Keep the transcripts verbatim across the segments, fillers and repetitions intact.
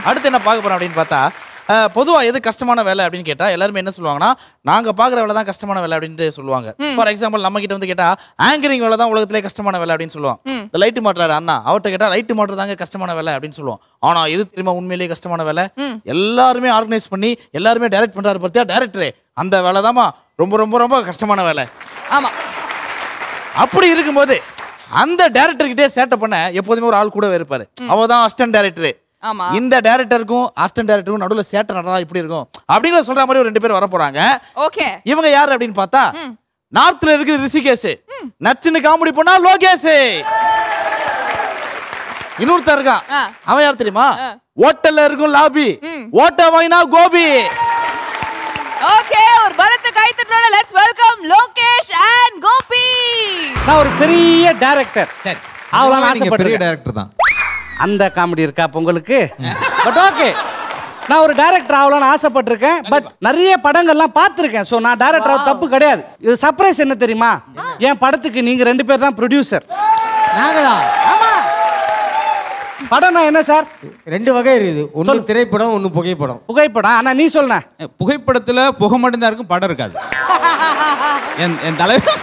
அடுத்து என்ன பார்க்க போறோம் அப்படின்னு பார்த்தா பொதுவாக எது கஷ்டமான வேலை அப்படின்னு கேட்டால் எல்லாருமே என்ன சொல்லுவாங்கன்னா நாங்கள் பார்க்குற வேலை தான் கஷ்டமான வேலை அப்படின்ட்டு சொல்லுவாங்க. ஃபார் எக்ஸாம்பிள் நம்ம கிட்ட வந்து கேட்டால் ஆங்கரிங் வேலை தான் உலகத்திலே கஷ்டமான வேலை அப்படின்னு சொல்லுவாங்க. இந்த லைட்டு மாட்டுறாரு அண்ணா அவர்கிட்ட கேட்டால் லைட்டு மாட்டுறது தாங்க கஷ்டமான வேலை அப்படின்னு சொல்லுவோம். ஆனால் எது தெரியுமா உண்மையிலேயே கஷ்டமான வேலை? எல்லாருமே ஆர்கனைஸ் பண்ணி எல்லாருமே டைரக்ட் பண்ணுறாரு பார்த்தியா டேரக்டரே, அந்த வேலை தான்மா ரொம்ப ரொம்ப ரொம்ப கஷ்டமான வேலை. ஆமாம். அப்படி இருக்கும்போது அந்த டேரக்டர்கிட்டே சேட்டை பண்ண எப்போதுமே ஒரு ஆள் கூட இருப்பாரு. அவ தான் அசிஸ்டன்ட் டேரக்டர். இந்த டைரக்டருக்கும் அசிஸ்டன்ட் டைரக்டருக்கும் நடுவுல சேட்டை நடந்தா இப்படி இருக்கும் அப்படிங்கிற சொல்ற மாதிரி ஒரு ரெண்டு பேர் வர போறாங்க. ஓகே. இவங்க யாரு அப்படின்னு பார்த்தா நார்த்ல இருக்கு ரிஷிகேஷ், நச்சுன்னு காமெடி பண்ணா லோகேஷ். இன்னொருத்தர் இருக்கான், அவன் யார் தெரியுமா? ஹோட்டல்ல இருக்கும் லாபி, ஓட்ட வாங்கினா கோபி. ஓகே, ஒரு பலத்த கைத்தட்டலோட let's welcome Lokesh and Gopi. நான் ஒரு பெரிய டைரக்டர். சரி, அவளால ஆசைப்படுற பெரிய டைரக்டர் தான். அந்த காமெடி இருக்கா உங்களுக்கு? பட் ஓகே, நான் ஒரு டைரக்டர் ஆகலாம்னு ஆசைப்பட்டிருக்கேன். பட் நிறைய படங்கள்லாம் பார்த்துருக்கேன். ஸோ நான் டைரக்டர் தப்பு கிடையாது. இது சர்ப்ரைஸ் என்ன தெரியுமா? என் படத்துக்கு நீங்க ரெண்டு பேர் தான் ப்ரொடியூசர். நாங்களா? ஆமா. படம்னா என்ன சார்? ரெண்டு வகை இருக்குது. ஒன்று திரைப்படம், ஒன்று புகைப்படம். புகைப்படம். ஆனா நீ சொல்ல புகைப்படத்துல புகை மட்டும்தான் இருக்கும், படம் இருக்காது. என் என் தலைவர்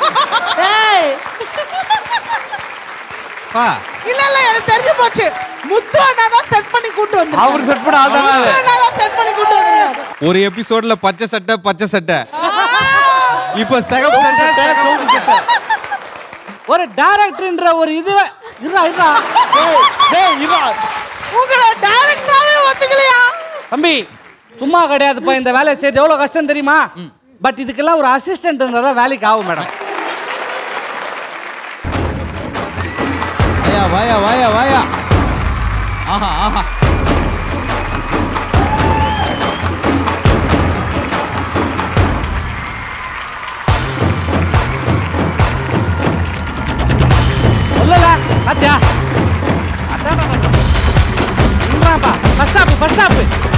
இல்ல இல்ல எனக்கு தெரிஞ்சு போச்சு. முத்து அண்ணா தான் செட் பண்ணி கூட்டி வந்தாரு. அவர் செட் பண்ண ஆதானே. முத்து அண்ணா தான் செட் பண்ணி கூட்டி வந்தாரு. ஒரு எபிசோட்ல பச்சை சட்டை பச்சை சட்டை, இப்ப சிகப்பு சட்டை சோப்பு சட்டை. ஒரு டைரக்டர்ன்ற ஒரு இது இருடா இருடா. டேய் இருடா. உங்களை டைரக்டராவே ஒத்துக்கலையா? தம்பி சும்மா கிடையாதுப்பா, இந்த வேலையை செய்ய எவ்வளவு கஷ்டம் தெரியுமா? பட் இதுக்கெல்லாம் ஒரு அசிஸ்டன்ட் இருந்தா தான் வேலைக்கு ஆகும் மேடம். வாயா வாயா வாயா வாயா. ஆஹா ஆஹா. சொல்லல பாத்தியா? அடாடா. First stop first stop.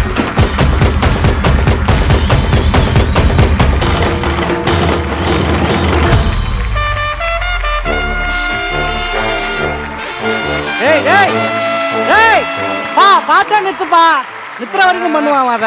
ஏய் ஏய் ஏய் பா பாத்தா நித்துப்பா. நித்துற வரைக்கும் பண்ணுவான் அத.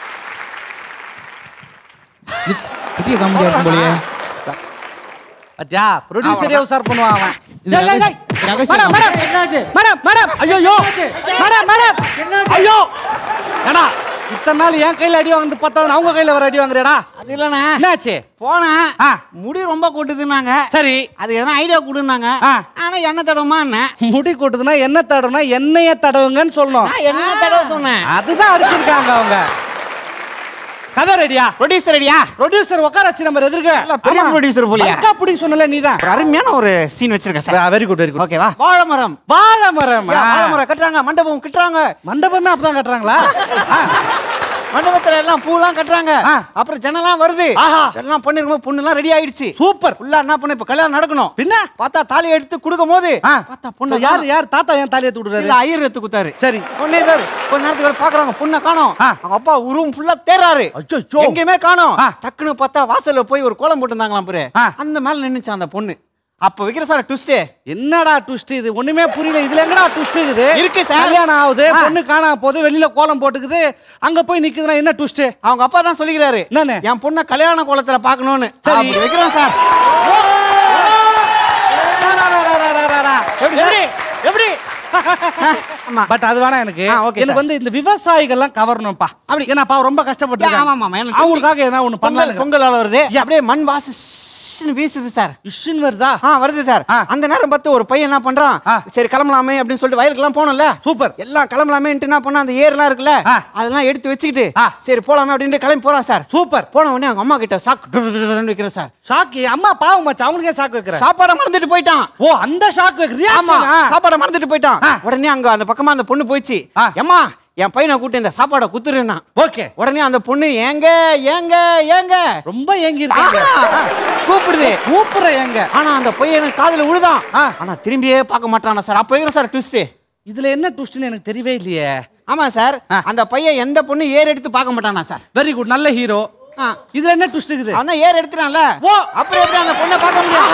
புதிய காமெடியா இருக்கும் போலயே. பாத்தியா ப்ரொடியூசரே உசார் பண்ணுவான் அவன். இது மேடம் மேடம் என்னாச்சு? மேடம் மேடம் ஐயோ மேடம் மேடம் என்னாச்சு? ஐயோ ஏடா இத்தனை நாள் என் கையில அடி வாங்குது, பத்தாவது அவங்க கையில வர அடி வாங்குறேடா. அது இல்லண்ணா, என்னாச்சு? போனேன் முடி ரொம்ப கொட்டுதுன்னாங்க. சரி, அது எதனா ஐடியா கொடுனாங்க. ஆனா என்ன தடவுமா என்ன? முடி கொட்டுதுன்னா என்ன தடவுனா எண்ணெய தடவுங்கன்னு சொல்லணும். என்ன தடவை சொன்னேன்? அதுதான் அடிச்சிருக்காங்க அவங்க. கதை ரெடியா? ப்ரொடியூசர் ரெடியா? ப்ரொடியூசர் உட்கார வச்சு நம்ம எதிர்க்க பெரிய ப்ரொடியூசர் போலியா? அக்கா புடி சொன்னல நீதான். ஒரு அருமையான ஒரு சீன் வச்சிருக்கேன் sir. Very good very good. ஓகேவா? வாழைமரம். வாழைமரம். வாழைமரம் கட்டுறாங்க, மண்டபம் கட்டுறாங்க. மண்டபமே அப்பதான் கட்டுறாங்களா? மண்டபத்துல எல்லாம் பூலாம் கட்டுறாங்க. அப்புறம் ஜனலாம் வருது. எல்லாம் பண்ணிருக்கும், பொண்ணு எல்லாம் ரெடி ஆயிடுச்சு. சூப்பர். ஃபுல்லா என்ன பண்ண இப்ப கல்யாணம் நடக்கணும். பின்ன பார்த்தா தாலி எடுத்து கொடுக்கும் போது பார்த்தா பொண்ணு யார் யார் தாத்தா ஏன் தாலி எடுத்து கொடுறாரு? இல்ல ஐயர் எடுத்து குத்தாரு. சரி, பொண்ணே சார் கொஞ்ச நேரத்துக்கு பாக்குறாங்க, பொண்ணை காணோம். அவங்க அப்பா ரூம் ஃபுல்லா தேறாரு, எங்கேயுமே காணோம். டக்குன்னு பார்த்தா வாசல்ல போய் ஒரு கோலம் போட்டுருந்தாங்களாம் பாரு, அந்த மேல நின்னுச்சு அந்த பொண்ணு. அப்ப வைக்கிற சார் ட்விஸ்ட். என்னடா ட்விஸ்ட் இது? ஒண்ணுமே புரியல. இதுல எங்கடா ட்விஸ்ட் இருக்குது? இருக்கு சார். கல்யாணம் ஆகுது, பொண்ணு காணாம போகுது, வெளியில கோலம் போட்டுக்குது, அங்க போய் நிக்குதுன்னா என்ன ட்விஸ்ட்? அவங்க அப்பா தான் சொல்லிக்கிறாரு, என்னன்னு என் பொண்ணை கல்யாண கோலத்துல பாக்கணும்னு. சரி வைக்கிறோம் சார். எப்படி எப்படி? பட் அது வேணா எனக்கு. எனக்கு வந்து இந்த விவசாயிகள்லாம் கவரணும்ப்பா. அப்படி ஏன்னாப்பா ரொம்ப கஷ்டப்பட்டு அவங்களுக்காக எதனா ஒண்ணு பண்ணலாம். பொங்கல் வருது, அப்படியே மண் வாசு வீசுது சார். இஷ்ஷுன்னு வருதா? ஆ வருது சார். அந்த நேரம் பார்த்து ஒரு பையன் என்ன பண்றான், சரி கிளம்பலாமே அப்படின்னு சொல்லிட்டு வயலுக்கு எல்லாம் போனோம்ல. சூப்பர். எல்லாம் கிளம்பலாமே என்ன பண்ணா, அந்த ஏர்லாம் இருக்குல்ல அதெல்லாம் எடுத்து வச்சுக்கிட்டு சரி போலாமே அப்படின்னு கிளம்பி போறான் சார். சூப்பர். போன உடனே அவங்க அம்மா கிட்ட ஷாக் வைக்கிறேன் சார். ஷாக்கு அம்மா பாவம் மச்சான், அவங்களுக்கே ஷாக் வைக்கிறேன். சாப்பாடை மறந்துட்டு போயிட்டான். ஓ அந்த ஷாக் வைக்கிறது? ஆமா, சாப்பாடை மறந்துட்டு போயிட்டான். உடனே அங்க அந்த பக்கமா அந்த பொண்ணு போயிடுச்சு. அம்மா என் பையனை கூட்டு இந்த சாப்பாடை குத்துருன்னா. ஓகே. உடனே அந்த பொண்ணு ஏங்க ஏங்க ஏங்க ரொம்ப ஏங்கி இருக்காங்க, கூப்பிடுது, கூப்பிடுற ஏங்க. ஆனா அந்த பையன் காதுல விழுதான், ஆனா திரும்பியே பார்க்க மாட்டானா சார். அப்ப சார் ட்விஸ்ட். இதுல என்ன ட்விஸ்ட்னு எனக்கு தெரியவே இல்லையே. ஆமா சார், அந்த பையன் எந்த பொண்ணு ஏர் எடுத்து பார்க்க மாட்டானா சார். வெரி குட், நல்ல ஹீரோ. இதுல என்ன ட்விஸ்ட் இருக்குது? அவன் ஏர் எடுத்துறான்ல. ஓ அப்புறம் எப்படி அந்த பொண்ணை பார்க்க முடியும்?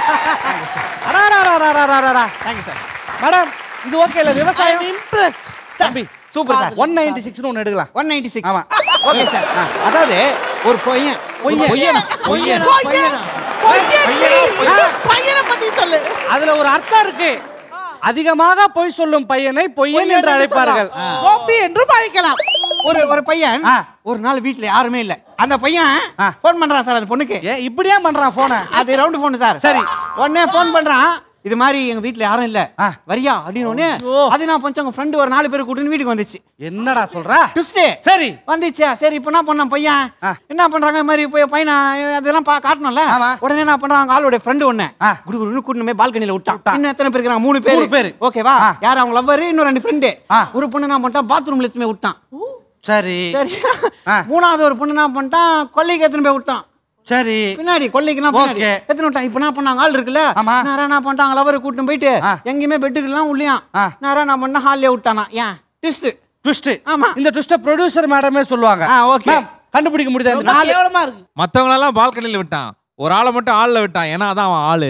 Thank you sir. மேடம் இது ஓகே இல்ல? விவசாயம் இம்ப்ரெஸ்ட். தம்பி சூப்பர் சார் ஒன் நைன்டி சிக்ஸ்னு ஒன்று எடுக்கலாம் ஒன் நைன்டி சிக்ஸ் ஆமா ஓகே சார் அதாவது ஒரு பையன் பொய்யன் பொய்யன் பையன் பையனை பத்தி சொல்லு. அதுல ஒரு அர்த்தம் இருக்கு. அதிகமாக பொய் சொல்லும் பையனை பொய்யன் என்று அழைப்பார்கள். கோபி என்றும் அழைக்கலாம். ஒரு ஒரு பையன் ஒரு நாள் வீட்டுல யாருமே இல்ல. அந்த பையன் போன் பண்றான் சார் அந்த பொண்ணுக்கு. ஏன் இப்படியே பண்றான் போனை? அது ரவுண்ட் போன் சார். சரி உடனே போன் பண்றான். இது மாதிரி எங்க வீட்டுல யாரும் இல்ல வரியா அப்படின்னு. அது நான் கொஞ்சம் உங்க ஃப்ரெண்டு ஒரு நாலு பேர் கூட்டின்னு வீட்டுக்கு வந்துச்சு. என்னடா சொல்ற? டுஸ்டே சரி வந்துச்சா சரி இப்போ என்ன பண்ண பையன் என்ன பண்றாங்க இந்த மாதிரி போய் பையனை அதெல்லாம் காட்டணும்ல. உடனே என்ன பண்றாங்க ஆளோட ஃப்ரெண்டு ஒண்ணு குடு குடு கூட்டின்னு பால்கனில விட்டான். இன்னும் எத்தனை பேர் இருக்காங்க? மூணு பேர் பேர் ஓகேவா? யார் அவங்க லவ்வர் இன்னும் ரெண்டு ஃப்ரெண்டு. ஒரு பொண்ணு என்ன பண்ணிட்டான் பாத்ரூம்ல எடுத்துமே விட்டான். சரி சரி மூணாவது ஒரு பொண்ணு என்ன பண்ணிட்டான் கொல்லைக்கு எடுத்துன்னு போய் விட்டான். சரி பின்னாடி கொல்லைக்கு எத்தனை விட்டான். இப்ப என்ன பண்ணாங்க ஆள் இருக்குல்ல நேரம் என்ன பண்ணிட்டாங்க லவரை கூட்டின்னு போயிட்டு எங்கேயுமே பெட்டுக்கெல்லாம் உள்ளியான் நேரம் என்ன பண்ணா ஹாலிலே விட்டானா. ஏன் ட்விஸ்ட் ட்விஸ்ட். ஆமா இந்த ட்விஸ்ட ப்ரொடியூசர் மேடமே சொல்லுவாங்க. ஓகே கண்டுபிடிக்க முடியாது. கேவலமா இருக்கு. மத்தவங்க எல்லாம் பால்கனில விட்டான், ஒரு ஆளை மட்டும் ஆள்ல விட்டான். ஏன்னா அதான் அவன் ஆளு.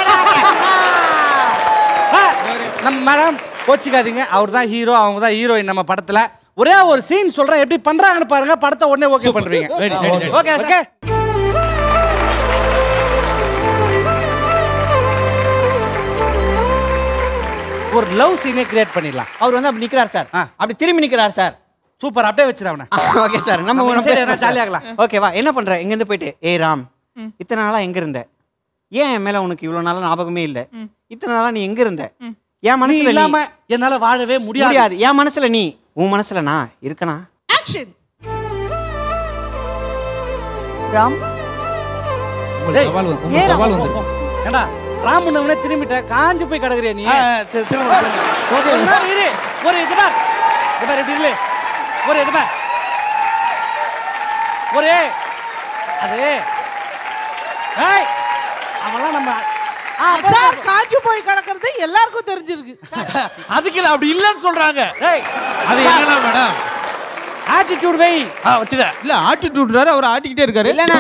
நம்ம மேடம் கோச்சிக்காதீங்க, அவர் தான் ஹீரோ, அவங்க தான் ஹீரோயின் நம்ம படத்துல. ஒரே ஒரு சீன் சொல்றேன், எப்படி பண்றாங்கன்னு பாருங்க. படத்தை உடனே ஓகே பண்றீங்க. ஓகே ஓகே ஒரு லவ் சீனே கிரியேட் பண்ணிடலாம். அவர் வந்து அப்படி நிக்கிறார் சார், அப்படி திரும்பி நிக்கிறார் சார். சூப்பர், அப்படியே வச்சிரு அவனை. ஓகே சார் நம்ம ஜாலியாகலாம். ஓகேவா என்ன பண்ற இங்க இருந்து போயிட்டு ஏய் ராம் இத்தனை நாளா எங்க இருந்த? ஏன் என் மேல உனக்கு இவ்வளவு நாளா ஞாபகமே இல்ல? இத்தனை நாளா நீ எங்க இருந்த? என் மனசுல இல்லாம என்னால வாழவே முடியாது. என் மனசுல நீ, உன் மனசுல நான் இருக்கனா? ஆக்ஷன். ராம் சவால் வந்து உங்க சவால் வந்து ஏண்டா ராமுனவனே திரும்பிட்ட காஞ்சு போய் கிடக்குறியா நீ? சரி திரும்ப ஓகே இரு ஒரு இது பார் இது பார் இப்படி இல்ல ஒரு இது பார் ஒரு அது ஏய் அவெல்லாம் நம்ம சார் காஞ்சு போய் கிடக்கிறது எல்லாருக்கும் தெரிஞ்சிருக்கு. அதுக்கு இல்ல அப்படி இல்லன்னு சொல்றாங்க. ஏய் அது என்னடா மேடம்? ஆட்டிட்யூட் வை. ஆ வச்சிர. இல்ல ஆட்டிட்யூட்றாரு, அவர் ஆட்டிக்கிட்டே இருக்காரு. இல்லனா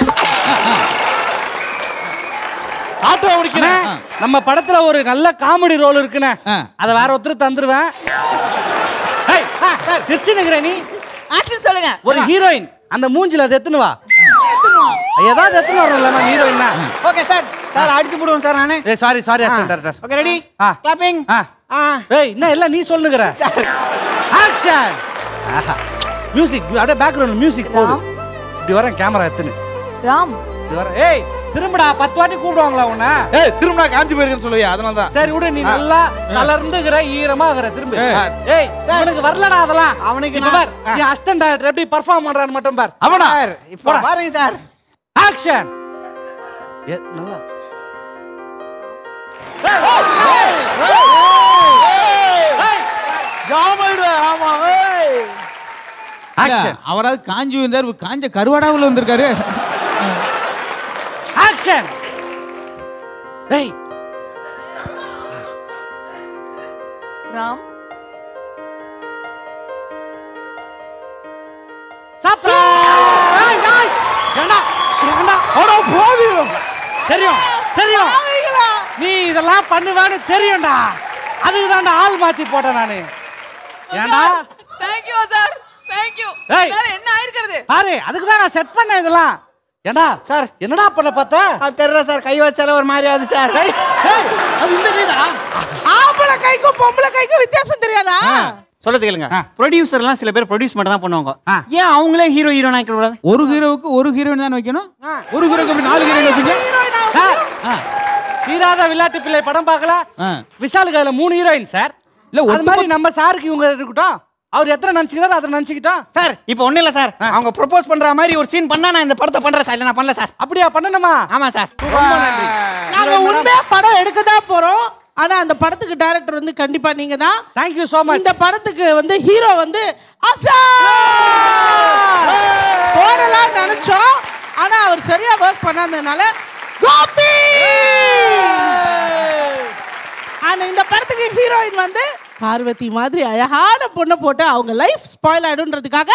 ஆட்டோ ஓடிக்கனே. நம்ம படத்துல ஒரு நல்ல காமெடி ரோல் இருக்குனே, அத வேற ஒருத்தர் தந்துருவேன். ஏய் சார் சிரிச்சு நிக்கற நீ. ஆக்ஷன் சொல்லுங்க. ஒரு ஹீரோயின் அந்த மூஞ்சில அது எத்துனு வா. ஏதாவது எத்துனு வரணும்ல நம்ம ஹீரோயின்னா. ஓகே சார் சார் அடிச்சு போடுவோம் சார் நானே. ஏய் sorry sorry assistant director. Okay ready clapping. ஆ ஏய் என்ன எல்லாம் நீ சொல்லுங்கற. ஆக்ஷன். மியூசிக் அப்படியே பேக்ரவுண்ட் மியூசிக் போடு. இப்படி வர கேமரா எத்துனு. ராம் இப்படி வர. ஏய் திரும்படா பத்து வாட்டி கூப்பிடுவாங்களா உன்னை? ஏய் திரும்ப நான் காஞ்சி போயிருக்கேன்னு சொல்லுவியா? அதனால தான். சரி விடு, நீ நல்லா கலர்ந்துங்கற ஈரமா இருக்கற திரும்ப. ஏய் அவனுக்கு வரலடா அதெல்லாம். அவனுக்கு பார் நீ அசிஸ்டன்ட் டைரக்டர் எப்படி பெர்ஃபார்ம் பண்றான்னு மட்டும் பார். அவனா இப்போ பாருங்க சார். ஆக்ஷன். ஏ நல்லா. ஏய் ஜாமல்டா ஆமா. ஏய் ஆக்ஷன். அவராது காஞ்சி வந்தார், காஞ்ச கருவாடாவுல வந்திருக்காரு. ஆக்ஷன். டேய் ராம் சாப்பிடு. ஏய் ஏய் ஏண்டா ஏண்டா ஓட போவி. தெரியும் தெரியும் நீ இதெல்லாம் பண்ணுவேன்னு தெரியும்டா. அதுக்கு தான்டா ஆள் மாத்தி போட்டேன் நானு. ஏண்டா thank you sir thank you. ஏய். வேற என்ன ஆயிருக்குது? பாரு அதுக்கு தான் நான் செட் பண்ணேன் இதெல்லாம். ஏண்டா சார் என்னடா பண்ண பார்த்தா? அது தெரியல சார், கை வச்சால ஒரு மாதிரி ஆகுது சார். ஏய் அது இந்த கைடா. ஆம்பளை கைக்கும் பொம்பளை கைக்கும் வித்தியாசம் தெரியாதா? சொல்றது கேளுங்க. ப்ரொடியூசர் எல்லாம் சில பேர் ப்ரொடியூஸ் மட்டும் தான் பண்ணுவாங்க. ஏன் அவங்களே ஹீரோ ஹீரோனா ஆக்கிட கூடாது? ஒரு ஹீரோவுக்கு ஒரு ஹீரோயின் தான் வைக்கணும். ஒரு ஹீரோக்கு அப்படி நாலு ஹீரோயின் வைப்பீங்க? தீராத விளையாட்டு பிள்ளை படம் பார்க்கல? விஷாலுக்கு அதுல மூணு ஹீரோயின் சார். இல்ல அது மாதிரி நம்ம சாருக்கு இவங்க இருக்கட்டும். அவர் எத்தனை நினைச்சுக்கிறாரு அதை நினைச்சுக்கிட்டோம் சார். இப்போ ஒண்ணு இல்ல சார், அவங்க ப்ரோபோஸ் பண்ற மாதிரி ஒரு சீன் பண்ணா நான் இந்த படத்தை பண்றேன் சார். இல்ல நான் பண்ணல சார். அப்படியா பண்ணணுமா? ஆமா சார். ரொம்ப நன்றி. நாங்க உண்மையா படம் எடுக்க தான் போறோம். ஆனா அந்த படத்துக்கு டைரக்டர் வந்து கண்டிப்பா நீங்க தான். Thank you so much. இந்த படத்துக்கு வந்து ஹீரோ வந்து அசா போடலாம் நினைச்சோம். ஆனா அவர் சரியா ஒர்க் பண்ணாதனால கோபி. ஆனா இந்த படத்துக்கு ஹீரோயின் வந்து பார்வதி மாதிரி அழகான பொண்ணை போட்டு அவங்க லைஃப் ஸ்பாயில் ஆயிடும்ன்றதுக்காக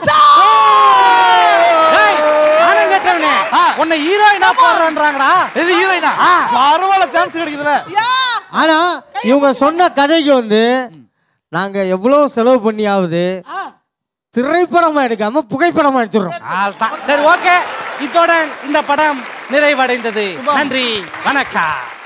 ஆனங்கட்டவனே உன்னை ஹீரோயினா போடுறேன்றாங்கடா. இது ஹீரோயினா? பரவாயில்ல சான்ஸ் கிடைக்குதுல. ஆனா இவங்க சொன்ன கதைக்கு வந்து நாங்க எவ்வளவு செலவு பண்ணியாவது திரைப்படமா எடுக்காம புகைப்படமா எடுத்துடுறோம். சரி ஓகே, இதோட இந்த படம் நிறைவடைந்தது. நன்றி, வணக்கம்.